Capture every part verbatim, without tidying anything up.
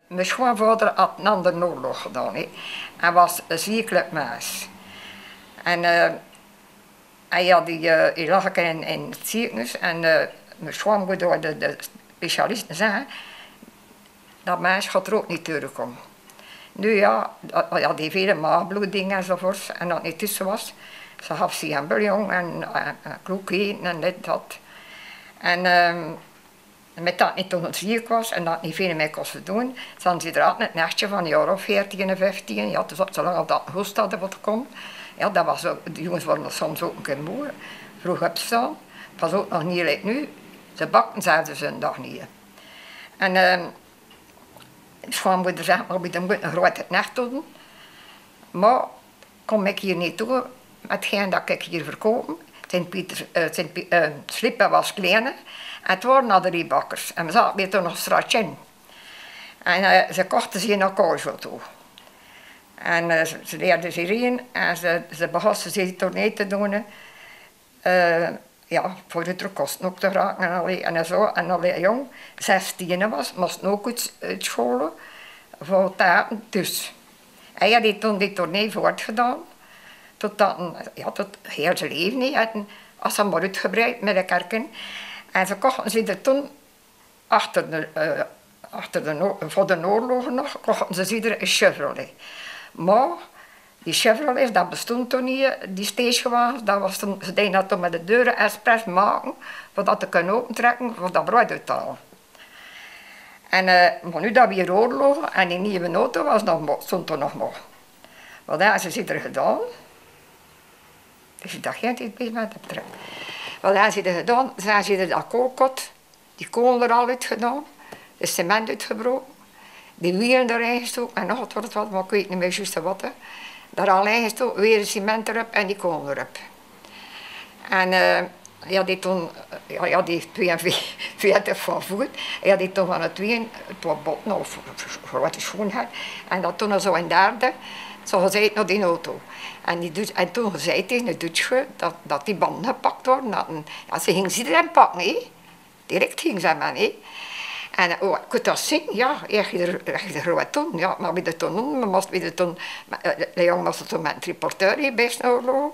Mijn schoonvader had een andere oorlog gedaan. He. Hij was een ziekelijk mens. En uh, hij, had die, uh, hij lag in, in het ziekenhuis en uh, mijn schoonmoeder, de, de specialisten zeggen, dat mens gaat er ook niet terugkomen. Nu ja, hij had die vele maagbloeddingen enzovoort en dat het niet tussen was. Ze gaf zich een bouillon en uh, kloek eten en dit, dat. En uh, met dat niet toen ziek was en dat niet veel meer kon doen, dan ze er altijd een nestje van een jaar of veertien en vijftien. Ja, dus zolang als dat hoest hadden wat komen. Ja, dat was ook, de jongens worden soms ook een keer moe. Vroeg opstaan. Het was ook nog niet like nu. Ze bakten zelfs een dag niet. En uh, de schoonmoeder zei, maar we moeten een grote nacht doen. Maar kom ik hier niet toe met hetgeen dat ik hier verkopen. Sint-Pieter, uh, Sint uh, Slippen was kleiner. En het waren al drie bakkers. En we zaten weer toen nog straatje in. En uh, ze kochten zich naar Koolsel toe. En uh, ze, ze leerden zich in en ze, ze begonnen zich tournee te doen. Uh, ja, voor de kosten ook te raken en, allee, en zo. En allee, jong, zestien was, moest ook uit, uit scholen voor taten dus. En hij had toen die tournee voortgedaan. Tot dat, ja, tot heel zijn leven niet. En als ze maar uitgebreid met de kerken. En ze kochten ze er toen, achter de, uh, achter de, voor de oorlog nog, kochten ze ieder een Chevrolet. Maar die Chevrolet, dat bestond toen niet, die stagewagens, dat was toen, ze deden dat toen met de deuren expres maken, zodat ze kunnen opentrekken, voor dat brood uit te halen. En uh, maar nu dat weer oorlog en die nieuwe auto was nog, stond er nog maar. Wat hebben ze er gedaan? Dus dat geen tijd bij met hem. Wat hebben ze er gedaan? Ze hebben er dat koolkot, die kool er al uit gedaan, de cement uitgebroken, die wielen erin gestoken en nog wat, wat, maar ik weet niet meer juist wat. Hè. Daar al in gestoken, weer de cement erop en die kool erop. En uh, ja, die toen, ja, ja, die tweeënveertig van voet, ja, die toen van het tweeën, het was botten of wat de schoen had, en dat toen zo een derde, zo gezegd naar die auto. En, die, en toen zei tegen de Duitsche dat, dat die banden gepakt worden. Dat een, ja, ze ging ze erin pakken, he. Direct ging ze maar. He. En oh, ik kon dat zien, ja, echt er groot toen. Ja, maar bij de toen, we moesten bij de toen, de jongen moest toen met een reporteur best oorlog.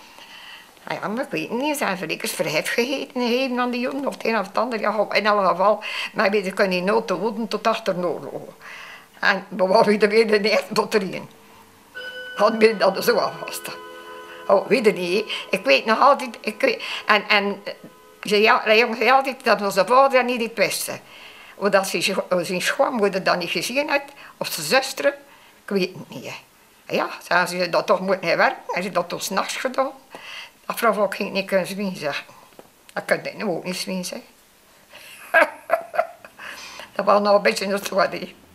Ja, maar ik weet niet, ze hebben zeker verhef gegeten hebben aan die jongen, of het een of het ander. Ja, in elk geval, maar we kunnen die nood te woeden tot achter de oorlog. En we waren weer de eerste tot drieën. Had me dat zo afvast. Oh, weet je niet, ik weet nog altijd, ik weet, en, en ze, ja, de jongen zei altijd dat onze vader niet het wisten. Of dat ze zijn schoonmoeder dat niet gezien had, of zijn zuster, ik weet het niet. Ja, ze ze dat toch moeten werken, en ze dat toch 's nachts gedaan. Dat vrouw ook ging niet kunnen zwien zeggen. Dat kan ik nu ook niet zwien zeggen. Dat was nog een beetje een story.